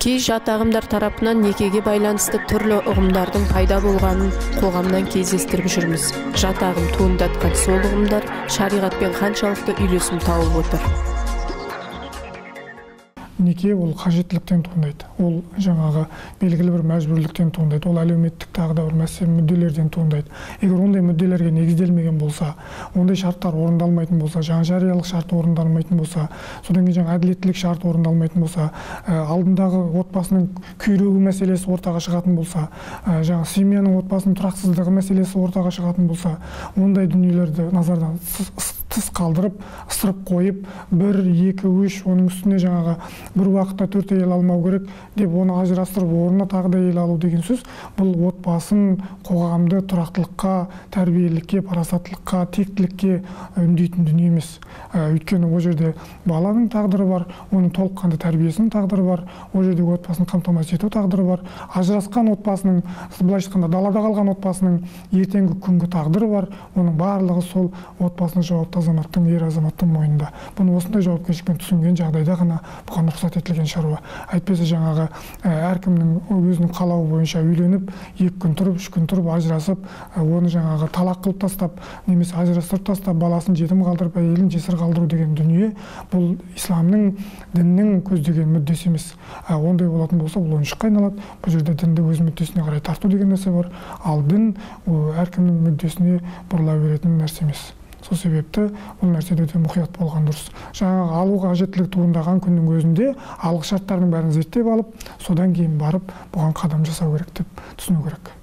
Кей жат ағымдар тарапынан некеге байланысты түрлі ұғымдардың пайда болғанын қоғамнан кездестіріп жүрміз. Жат ағым туындатқан сол ұғымдар шариғатпен қаншалықты үйлесім тауып отыр? Неке ол қажеттіліктен туындайды. Ол жаңағы белгілі бір мәжбүрліктен туындайды. Ол әлеуметтік тағы да бір мәселе мүдделерден туындайды. Егер ондай мүдделерге негізделмеген болса, ондай шарттар орындалмайтын болса, жаңа жариялық шарт орындалмайтын болса, содан кейін жаңа әділеттілік шарт орындалмайтын болса, алдындағы отбасының күйреуі мәселесі ортаға шығатын болса, жаңа семьяның отбасының тұрақсыздығы мәселесі ортаға шығатын болса, ондай дүниелерді назардан тыс қалдырып, ысырып қойып, 1, 2, 3, оның үстіне жаңағы бір уақытта 4 әйел алмау керек деп оны ажырастырып, орнына тағы да әйел алу деген сөз, бұл отбасын қоғамды тұрақтылыққа, тәрбиелікке, парасаттылыққа, тектілікке үндейтін дүние емес. Өйткені ол жерде баланың тағдыры бар, оның толыққанды тәрбиесінің тағдыры бар, ол жерде отбасын қамтамасыз ету тағдыры бар, ажырасқан отбасының, былайша айтқанда далада қалған отбасының ертеңгі күнгі тағдыры бар, оның барлығы сол отбасының жауапты азаматтың, ер азаматтың мойнында. Бұны осындай жауапкершілікпен түсінген жағдайда ғана бұған рұқсат етілген шаруа. Әйтпесе жаңағы әркімнің өзінің қалауы бойынша үйленіп, 2 күн тұрып, 3 күн тұрып, ажырасып, оны жаңағы талақ қылып тастап, немесе ажырастырып тастап, баласын жетім қалдырып, әйелін жесір қалдыру деген дүние, бұл исламның, діннің көздеген мүддесі емес. Ондай болатын болса, бұл ойыншыққа айналады. Бұл жерде дінді өз мүддесіне қарай тарту деген нәрсе бар. Ал дін әркімнің мүддесіне бұрыла беретін нәрсе емес. Сол себепті бұл нәрседе өте мұқият болған дұрыс. Жаңағы алуға қажеттілік туындаған күннің өзінде алғы шарттардың бәрін зерттеп алып, содан кейін барып бұған қадам жасау керек деп түсіну керек.